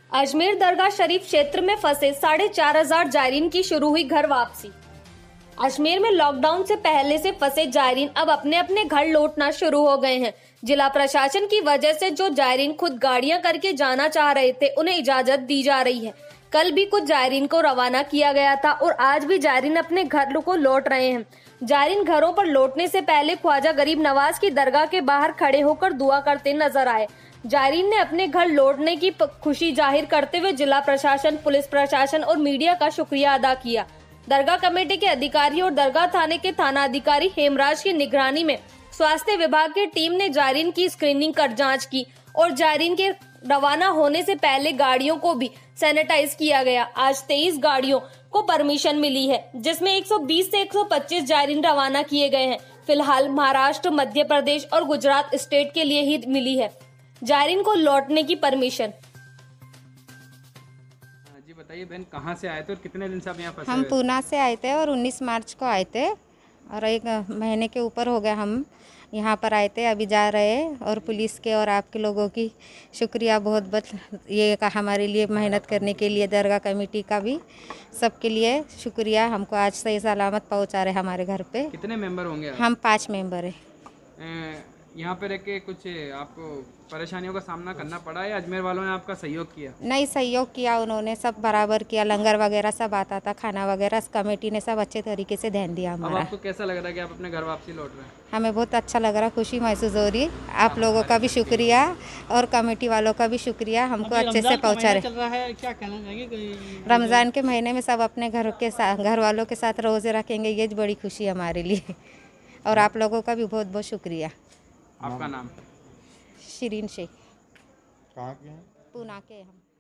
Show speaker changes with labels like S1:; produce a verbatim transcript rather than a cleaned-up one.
S1: अजमेर दरगाह शरीफ क्षेत्र में फंसे साढ़े चार हजार जायरीन की शुरू हुई घर वापसी। अजमेर में लॉकडाउन से पहले से फंसे जायरीन अब अपने अपने घर लौटना शुरू हो गए हैं। जिला प्रशासन की वजह से जो जायरीन खुद गाड़ियां करके जाना चाह रहे थे उन्हें इजाजत दी जा रही है। कल भी कुछ जायरीन को रवाना किया गया था और आज भी जायरीन अपने घर को लौट रहे हैं। जायरीन घरों पर लौटने से पहले ख्वाजा गरीब नवाज की दरगाह के बाहर खड़े होकर दुआ करते नजर आए। जायरीन ने अपने घर लौटने की खुशी जाहिर करते हुए जिला प्रशासन, पुलिस प्रशासन और मीडिया का शुक्रिया अदा किया। दरगाह कमेटी के अधिकारी और दरगाह थाने के थाना अधिकारी हेमराज की निगरानी में स्वास्थ्य विभाग की टीम ने जायरीन की स्क्रीनिंग कर जांच की और जायरीन के रवाना होने से पहले गाड़ियों को भी सैनिटाइज किया गया। आज तेईस गाड़ियों को परमिशन मिली है, जिसमें एक सौ बीस से एक सौ पच्चीस जायरीन रवाना किए गए हैं। फिलहाल महाराष्ट्र, मध्य प्रदेश और गुजरात स्टेट के लिए ही मिली है जायरीन को लौटने की परमिशन।
S2: जी बताइए बहन, कहाँ से आए थे और कितने दिन से आप यहाँ फंसे?
S3: हम पूना से आए थे और उन्नीस मार्च को आए थे और एक महीने के ऊपर हो गया हम यहाँ पर आए थे। अभी जा रहे हैं और पुलिस के और आपके लोगों की शुक्रिया बहुत बहुत, ये का हमारे लिए मेहनत करने के लिए दरगाह कमेटी का भी सबके लिए शुक्रिया। हमको आज सही सलामत पहुँचा रहे हमारे घर पे।
S2: कितने मेंबर होंगे आप?
S3: हम पाँच मेंबर हैं।
S2: यहाँ पे रह के कुछ आपको परेशानियों का सामना करना पड़ा या अजमेर वालों ने आपका सहयोग किया?
S3: नहीं, सहयोग किया उन्होंने, सब बराबर किया। लंगर वगैरह सब आता था, खाना वगैरह कमेटी ने सब अच्छे तरीके से ध्यान दिया हमारा।
S2: अब आपको कैसा लग रहा है कि आप अपने घर वापसी लौट रहे हैं?
S3: हमें बहुत अच्छा लग रहा, खुशी महसूस हो रही। आप लोगों का भी शुक्रिया और कमेटी वालों का भी शुक्रिया, हमको अच्छे से पहुँचा रहे।
S4: चल रहा है, क्या कहना चाहेंगे?
S3: रमज़ान के महीने में सब अपने घर के साथ, घर वालों के साथ रोज़े रखेंगे, ये बड़ी खुशी हमारे लिए। और आप लोगों का भी बहुत बहुत शुक्रिया।
S2: आपका नाम?
S3: शिरीन शेख।
S5: कहाँ के हैं?
S3: पूना के हम।